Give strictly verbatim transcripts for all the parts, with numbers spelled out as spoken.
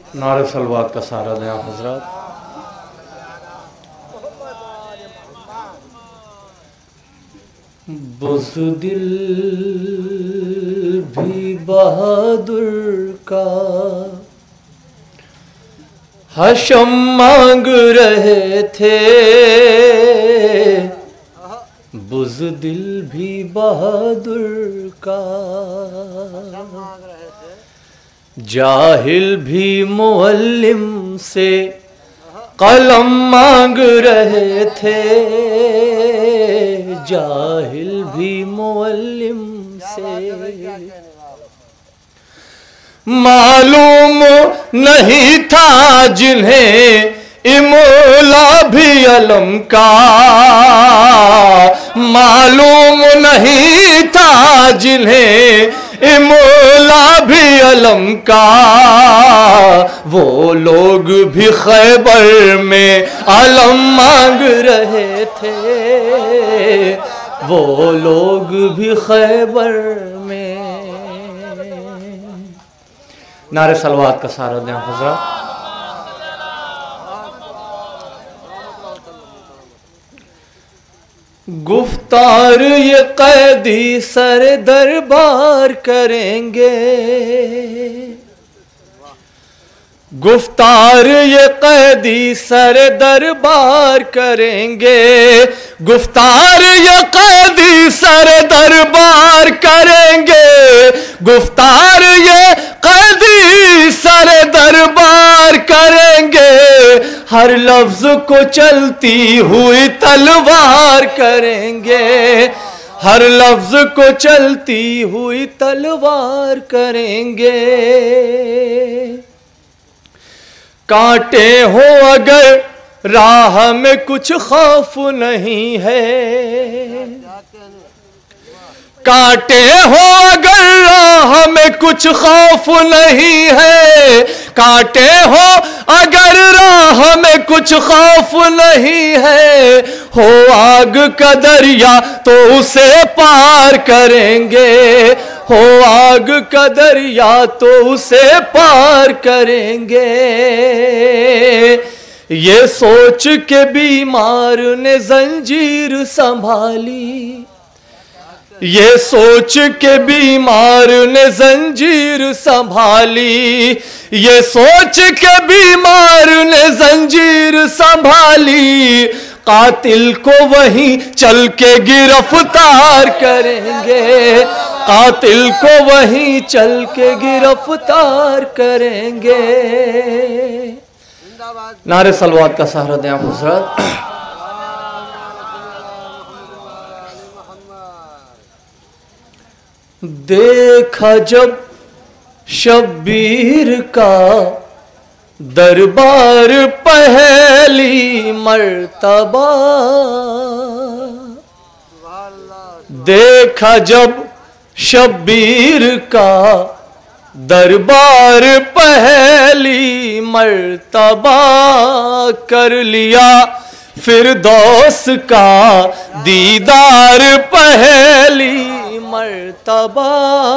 नारे सलवात का सहारा दें आप हजरात। बुज़दिल भी बहादुर का हशम मांग रहे थे, बुज़दिल भी बहादुर का जाहिल भी मुअल्लिम से कलम मांग रहे थे, जाहिल भी मुअल्लिम से मालूम नहीं था जिन्हें इमोला भी अलम का, मालूम नहीं था जिन्हें इमोला भी अलम का, वो लोग भी खैबर में अलम मांग रहे थे, वो लोग भी खैबर में। नारे सलवात का सहारा दें हज़रात। गुफ्तार ये कैदी सर दरबार करेंगे, गुफ्तार ये कैदी सर दरबार करेंगे, गुफ्तार ये कैदी सर दरबार करेंगे, गुफ्तार ये कैदी सर दरबार करेंगे, हर लफ्ज को चलती हुई तलवार करेंगे, हर लफ्ज को चलती हुई तलवार करेंगे। कांटे हो अगर राह में कुछ खौफ नहीं है, कांटे हो अगर राह में कुछ खौफ नहीं है, कांटे हो अगर राह में कुछ खौफ नहीं है, हो आग का दरिया तो उसे पार करेंगे, हो आग का दरिया तो उसे पार करेंगे। ये सोच के बीमार ने जंजीर संभाली, ये सोच के बीमार ने जंजीर संभाली, ये सोच के बीमार ने जंजीर संभाली, कातिल को वहीं चल के गिरफ्तार करेंगे, कातिल को वहीं चल के गिरफ्तार करेंगे। नारे सलवात का सहारा दें आप हज़रात। देखा जब शब्बीर का दरबार पहली मर्तबा, देखा जब शब्बीर का दरबार पहली मर्तबा, कर लिया फिरदौस का दीदार पहली मर्तबा।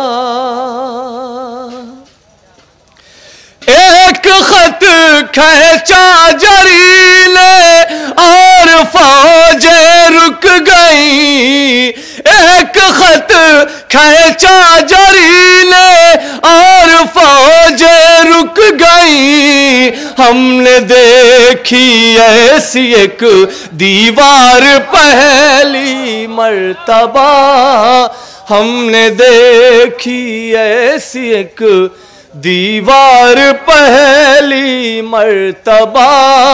एक खत खींचा जरी ने और फौजें रुक गई, एक खत खींचा जरी ने और फौजें रुक गई, हमने देखी ऐसी एक दीवार पहली मर्तबा, हमने देखी ऐसी एक दीवार पहली मर्तबा।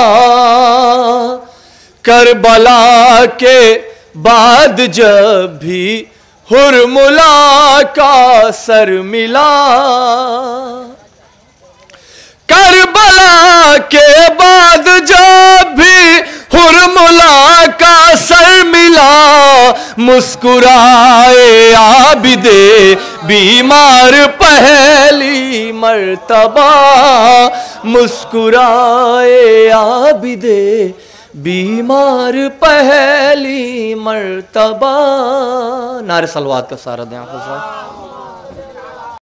करबला के बाद जब भी हुरमुला का सर मिला, करबला के बाद जब भी हुरमुला का सर मिला, मुस्कुराए आबिदे बीमार पहली मर्तबा, मुस्कुराए आबिदे बीमार पहली मर्तबा। नारे सलवात का सहारा दें आप।